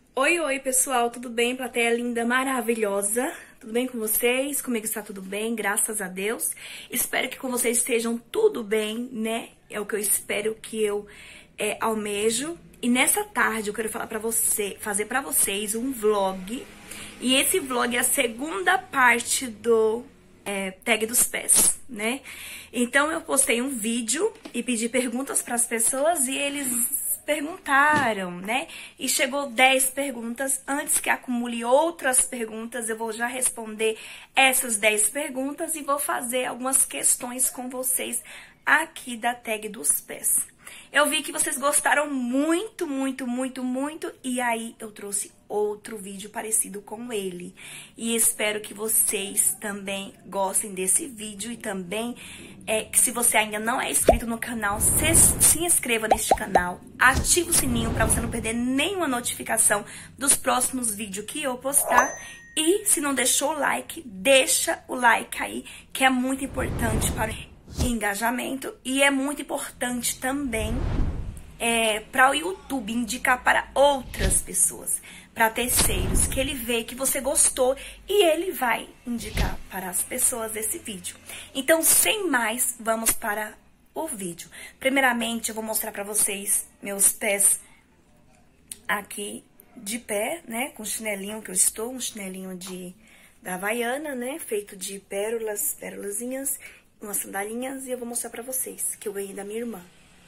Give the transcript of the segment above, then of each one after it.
Oi, oi, pessoal, tudo bem? Plateia linda, maravilhosa. Tudo bem com vocês? Comigo está tudo bem, graças a Deus. Espero que com vocês estejam tudo bem, né? É o que eu espero, que eu almejo. E nessa tarde eu quero fazer pra vocês um vlog. E esse vlog é a segunda parte do tag dos pés, né? Então eu postei um vídeo e pedi perguntas para as pessoas e eles perguntaram, né? E chegou 10 perguntas. Antes que acumule outras perguntas, eu vou já responder essas 10 perguntas e vou fazer algumas questões com vocês aqui da tag dos pés. Eu vi que vocês gostaram muito, muito, muito, muito, e aí eu trouxe outro vídeo parecido com ele. E espero que vocês também gostem desse vídeo e também que se você ainda não é inscrito no canal, se inscreva neste canal, ative o sininho para você não perder nenhuma notificação dos próximos vídeos que eu postar. E se não deixou o like, deixa o like aí, que é muito importante para o engajamento e é muito importante também para o YouTube indicar para outras pessoas, para terceiros, que ele vê que você gostou e ele vai indicar para as pessoas esse vídeo. Então, sem mais, vamos para o vídeo. Primeiramente, eu vou mostrar para vocês meus pés aqui de pé, né, com o chinelinho que eu estou, um chinelinho da Havaiana, né, feito de pérolazinhas, umas sandalinhas, e eu vou mostrar pra vocês, que eu ganhei da minha irmã.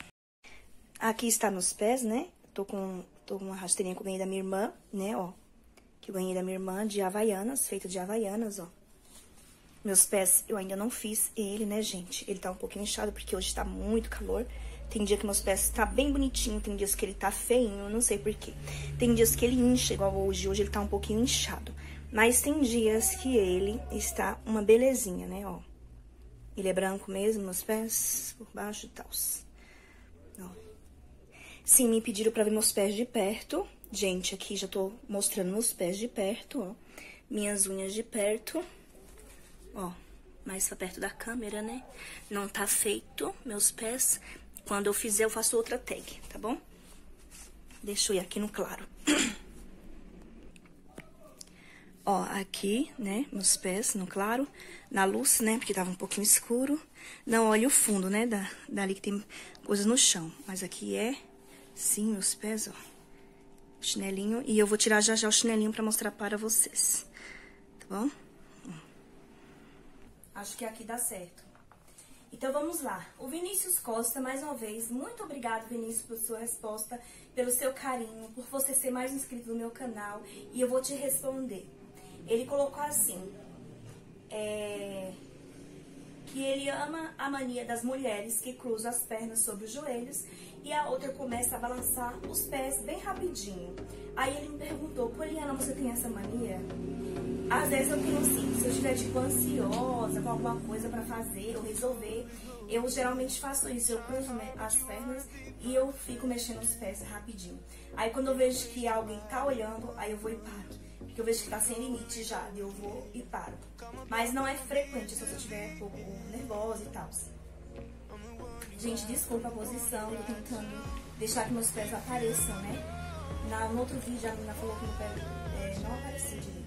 Aqui está meus pés, né? Tô com uma rasteirinha que eu ganhei da minha irmã, né, ó. Que eu ganhei da minha irmã de Havaianas, feito de Havaianas, ó. Meus pés eu ainda não fiz ele, né, gente? Ele tá um pouquinho inchado porque hoje tá muito calor. Tem dia que meus pés tá bem bonitinho, tem dias que ele tá feinho, não sei porquê. Tem dias que ele incha, igual hoje ele tá um pouquinho inchado. Mas tem dias que ele está uma belezinha, né, ó. Ele é branco mesmo, meus pés, por baixo e tal. Sim, me pediram pra ver meus pés de perto. Gente, aqui já tô mostrando meus pés de perto, ó. Minhas unhas de perto. Ó, mais pra perto da câmera, né? Não tá feito meus pés. Quando eu fizer, eu faço outra tag, tá bom? Deixa eu ir aqui no claro. Ó, aqui, né, meus pés no claro, na luz, né, porque tava um pouquinho escuro. Não olha o fundo, né, dali que tem coisas no chão. Mas aqui sim, meus pés, ó, chinelinho. E eu vou tirar já o chinelinho pra mostrar para vocês, tá bom? Acho que aqui dá certo. Então, vamos lá. O Vinícius Costa, mais uma vez, muito obrigado, Vinícius, por sua resposta, pelo seu carinho, por você ser mais inscrito no meu canal, e eu vou te responder. Ele colocou assim, que ele ama a mania das mulheres que cruzam as pernas sobre os joelhos e a outra começa a balançar os pés bem rapidinho. Aí ele me perguntou, Poliana, você tem essa mania? Às vezes eu tenho sim, se eu estiver tipo ansiosa com alguma coisa pra fazer ou resolver, eu geralmente faço isso, eu cruzo as pernas e eu fico mexendo os pés rapidinho. Aí quando eu vejo que alguém tá olhando, aí eu vou e paro. Porque eu vejo que tá sem limite já, eu vou e paro. Mas não é frequente se eu estiver um pouco nervosa e tal. Gente, desculpa a posição, eu tô tentando deixar que meus pés apareçam, né? No outro vídeo a menina falou que meu pé não aparecia direito.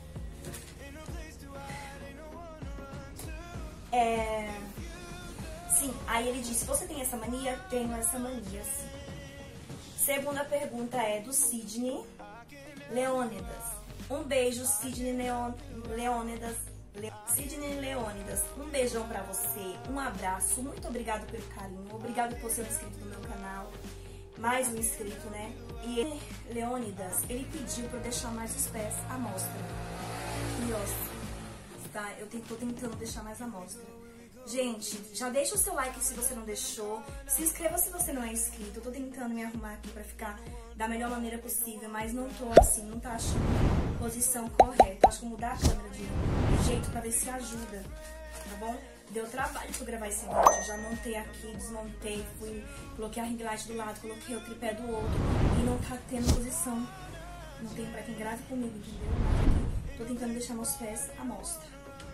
Sim, aí ele disse, você tem essa mania? Tenho essa mania, sim. Segunda pergunta é do Sidney Leônidas. Um beijo, Sidney Leônidas. Sidney Leônidas, um beijão pra você, um abraço, muito obrigado pelo carinho, obrigado por ser um inscrito no meu canal, mais um inscrito, né? E Leônidas, ele pediu pra eu deixar mais os pés à mostra. E ó, tá? Eu tô tentando deixar mais à mostra. Gente, já deixa o seu like se você não deixou, se inscreva se você não é inscrito. Eu tô tentando me arrumar aqui pra ficar da melhor maneira possível, mas não tô assim, não tá achando a posição correta. Acho que vou mudar a câmera de jeito pra ver se ajuda, tá bom? Deu trabalho pra eu gravar esse vídeo, eu já montei aqui, desmontei, coloquei a ring light do lado, coloquei o tripé do outro e não tá tendo posição. Não tem pra quem grave comigo, entendeu? Mas aqui tô tentando deixar meus pés à mostra.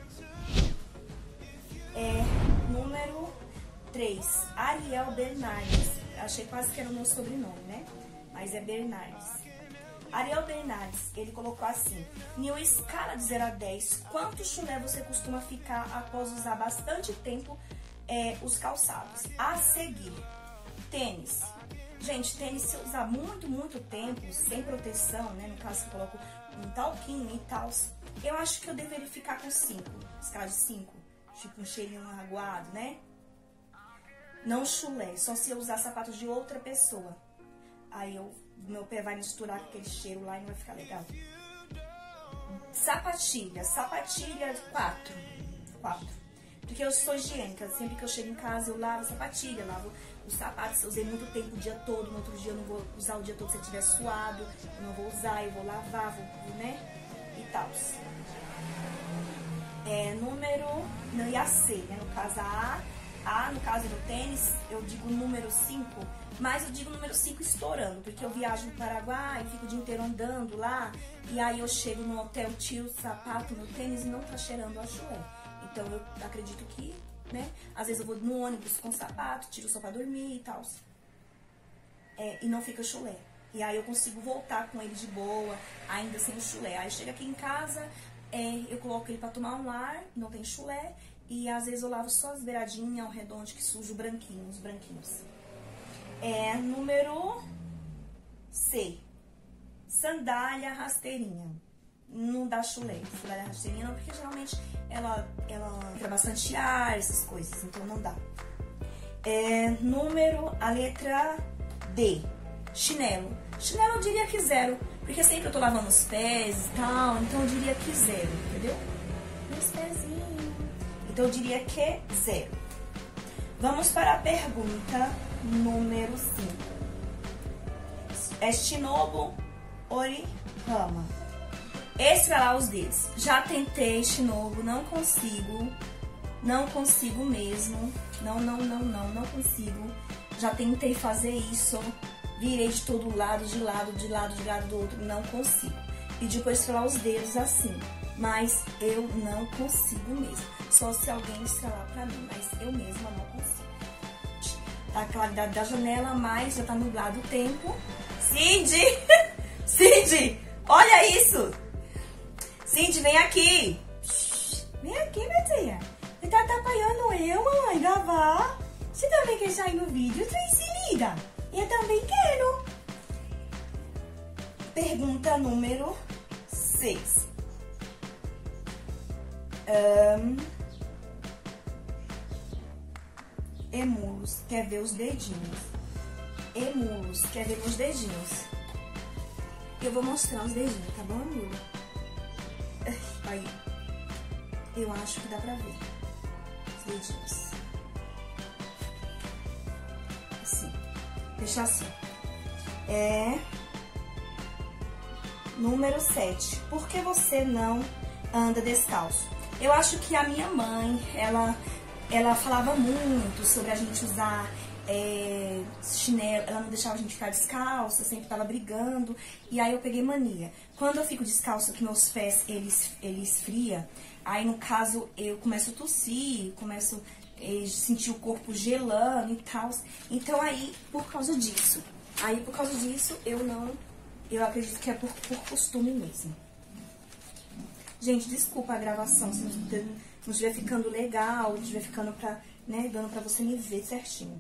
Número 3, Ariel Bernardes. Achei quase que era o meu sobrenome, né? Mas é Bernardes. Ariel Bernardes, ele colocou assim: em uma escala de 0 a 10, quanto chulé você costuma ficar após usar bastante tempo os calçados? A seguir, tênis. Gente, tênis, se eu usar muito tempo, sem proteção, né? No caso, eu coloco um talquinho e tal, eu acho que eu deveria ficar com 5. Escala de 5. Tipo um cheirinho aguado, né? Não chulé, só se eu usar sapatos de outra pessoa. Aí meu pé vai misturar com aquele cheiro lá e não vai ficar legal. Sapatilha 4. Porque eu sou higiênica, sempre que eu chego em casa eu lavo a sapatilha, lavo os sapatos. Se eu usei muito tempo o dia todo, no outro dia eu não vou usar o dia todo se eu estiver suado. Eu não vou usar, eu vou lavar, né? E tal. E a C, né? No caso A, no caso do tênis, eu digo número 5, mas eu digo número 5 estourando, porque eu viajo no Paraguai, fico o dia inteiro andando lá, e aí eu chego no hotel, tiro o sapato, meu tênis e não tá cheirando a chulé. Então eu acredito que, né, às vezes eu vou no ônibus com sapato, tiro só pra dormir e tal, e não fica chulé. E aí eu consigo voltar com ele de boa, ainda sem o chulé. Aí chega aqui em casa, eu coloco ele pra tomar um ar, não tem chulé. E às vezes eu lavo só as beiradinhas ao redor onde que suja os branquinhos. Número C. Sandália rasteirinha. Não dá chulé. Sandália rasteirinha não, porque geralmente ela entra bastante ar, essas coisas. Então não dá. A letra D. Chinelo. Chinelo eu diria que 0. Porque sempre eu tô lavando os pés e tal. Então eu diria que 0, entendeu? Meus pezinhos. Então, eu diria que 0. Vamos para a pergunta número 5. Shinobu Orihama. Estralar os dedos. Já tentei Shinobu, não consigo. Não consigo mesmo. Não consigo. Já tentei fazer isso. Virei de todo lado, de lado do outro. Não consigo. Pedi para estralar os dedos assim. Mas eu não consigo mesmo. Só se alguém estralar pra mim, mas eu mesma não consigo. Tá a claridade da janela, mas já tá nublado o tempo. Cindy! Cindy! Olha isso! Cindy, vem aqui! Vem aqui, minha filha. Você tá atrapalhando eu, mamãe, gravar. Você também quer sair no vídeo, Tracy, linda? Eu também quero. Pergunta número 6. Emulos quer ver os dedinhos. Emulos quer ver os dedinhos. Eu vou mostrar os dedinhos, tá bom, Emulo? Aí, eu acho que dá pra ver os dedinhos. Assim, deixa assim. Número 7. Por que você não anda descalço? Eu acho que a minha mãe, ela falava muito sobre a gente usar chinelo, ela não deixava a gente ficar descalça, sempre tava brigando, e aí eu peguei mania. Quando eu fico descalça, que meus pés, ele esfria, aí no caso eu começo a tossir, começo a sentir o corpo gelando e tal. Então aí, por causa disso, eu acredito que é por costume mesmo. Gente, desculpa a gravação, se não estiver ficando legal, não estiver ficando dando pra você me ver certinho.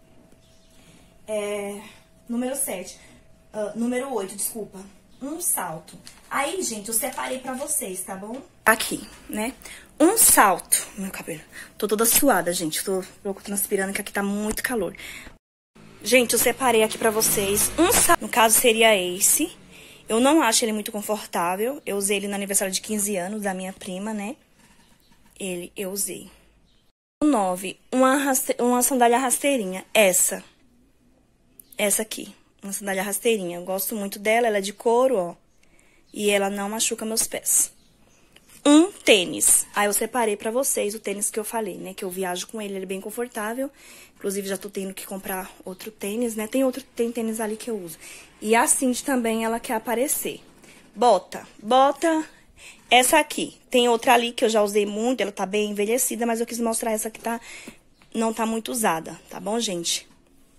Número 7. Número 8, desculpa. Um salto. Aí, gente, eu separei pra vocês, tá bom? Aqui, né? Um salto. Meu cabelo. Tô toda suada, gente. Tô transpirando, que aqui tá muito calor. Gente, eu separei aqui pra vocês. Um salto. No caso, seria esse. Eu não acho ele muito confortável. Eu usei ele no aniversário de 15 anos da minha prima, né? Eu usei. 9. Uma sandália rasteirinha. Essa aqui. Uma sandália rasteirinha. Eu gosto muito dela. Ela é de couro, ó. E ela não machuca meus pés. Um tênis. Aí eu separei pra vocês o tênis que eu falei, né? Que eu viajo com ele. Ele é bem confortável. Inclusive, já tô tendo que comprar outro tênis, né? Tem tênis ali que eu uso. E a Cindy também, ela quer aparecer. Bota. Essa aqui. Tem outra ali que eu já usei muito. Ela tá bem envelhecida, mas eu quis mostrar essa que não tá muito usada. Tá bom, gente?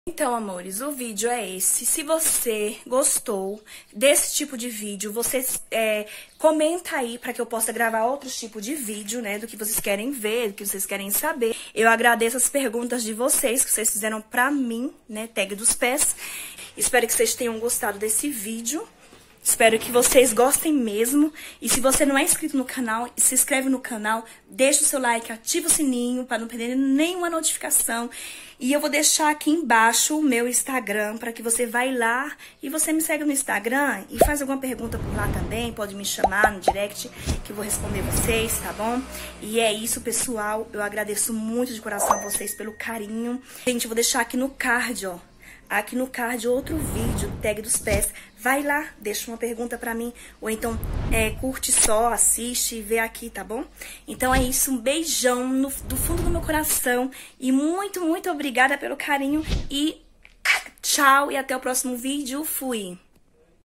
Então, amores, o vídeo é esse. Se você gostou desse tipo de vídeo, você comenta aí para que eu possa gravar outros tipos de vídeo, né? Do que vocês querem ver, do que vocês querem saber. Eu agradeço as perguntas de vocês que vocês fizeram pra mim, né? Tag dos pés. Espero que vocês tenham gostado desse vídeo. Espero que vocês gostem mesmo. E se você não é inscrito no canal, se inscreve no canal, deixa o seu like, ativa o sininho para não perder nenhuma notificação. E eu vou deixar aqui embaixo o meu Instagram para que você vai lá e você me segue no Instagram e faz alguma pergunta por lá também. Pode me chamar no direct que eu vou responder vocês, tá bom? E é isso, pessoal. Eu agradeço muito de coração a vocês pelo carinho. Gente, eu vou deixar aqui no card, ó. Aqui no card outro vídeo, tag dos pés. Vai lá, deixa uma pergunta pra mim. Ou então curte só, assiste e vê aqui, tá bom? Então é isso, um beijão do fundo do meu coração. E muito, muito obrigada pelo carinho. E tchau e até o próximo vídeo. Fui!